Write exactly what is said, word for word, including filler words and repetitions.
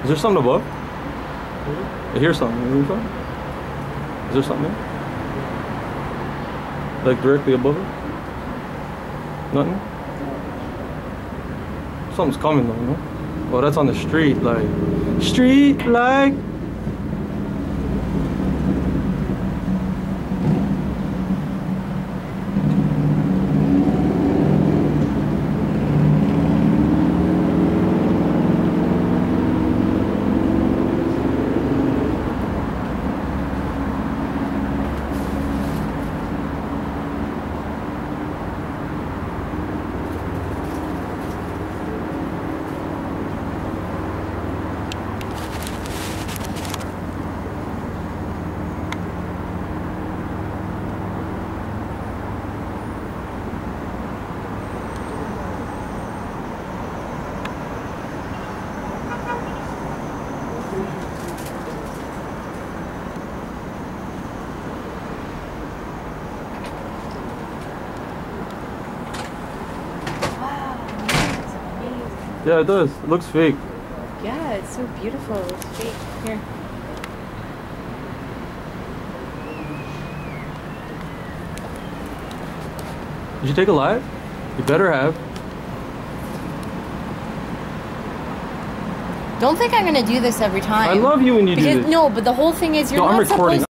Is there something above? I hear something. You hear something? Is there something there? Like directly above it? Nothing? Something's coming though, no? Oh, that's on the street, like street light. Yeah, it does. It looks fake. Yeah, it's so beautiful. It's fake. Here. Did you take a live? You better have. Don't think I'm gonna do this every time. I love you when you because, do this. No, but the whole thing is you're no, not I'm recording. supposed